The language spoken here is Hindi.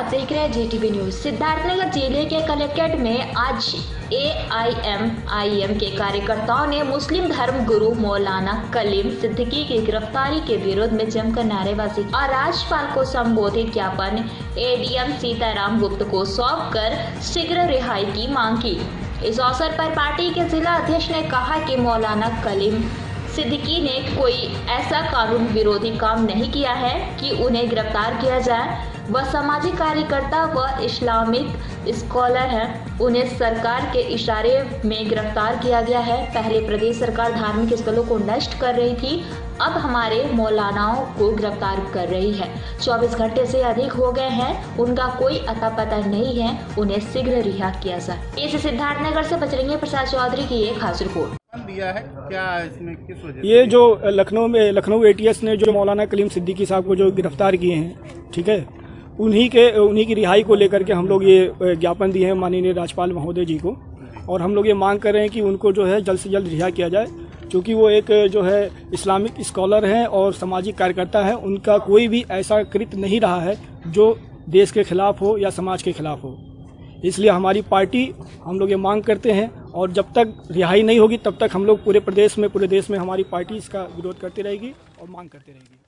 आप देख रहे हैं जीटीवी न्यूज। सिद्धार्थनगर जिले के कलेक्ट्रेट में आज AIMIM के कार्यकर्ताओं ने मुस्लिम धर्म गुरु मौलाना कलीम सिद्दीकी की गिरफ्तारी के विरोध में जमकर नारेबाजी और राज्यपाल को संबोधित ज्ञापन ADM सीताराम गुप्ता को सौंप कर शीघ्र रिहाई की मांग की। इस अवसर पर पार्टी के जिला अध्यक्ष ने कहा कि मौलाना कलीम सिद्दीकी ने कोई ऐसा कानून विरोधी काम नहीं किया है कि उन्हें गिरफ्तार किया जाए। वह सामाजिक कार्यकर्ता व इस्लामिक स्कॉलर हैं। उन्हें सरकार के इशारे में गिरफ्तार किया गया है। पहले प्रदेश सरकार धार्मिक स्थलों को नष्ट कर रही थी, अब हमारे मौलानाओं को गिरफ्तार कर रही है। 24 घंटे से अधिक हो गए हैं, उनका कोई अता पता नहीं है, उन्हें शीघ्र रिहा किया जाए। इस सिद्धार्थनगर से बजरंगी प्रसाद चौधरी की एक खास रिपोर्ट। दिया है क्या इसमें, किस वजह से? ये जो लखनऊ ATS ने जो मौलाना कलीम सिद्दीकी साहब को जो गिरफ्तार किए हैं, ठीक है, उन्हीं की रिहाई को लेकर के हम लोग ये ज्ञापन दिए हैं माननीय राज्यपाल महोदय जी को। और हम लोग ये मांग कर रहे हैं कि उनको जो है जल्द से जल्द रिहा किया जाए, क्योंकि वो एक जो है इस्लामिक स्कॉलर हैं और सामाजिक कार्यकर्ता हैं। उनका कोई भी ऐसा कृत्य नहीं रहा है जो देश के खिलाफ हो या समाज के खिलाफ हो। इसलिए हमारी पार्टी, हम लोग ये मांग करते हैं और जब तक रिहाई नहीं होगी तब तक हम लोग पूरे देश में हमारी पार्टी इसका विरोध करती रहेगी और मांग करती रहेगी।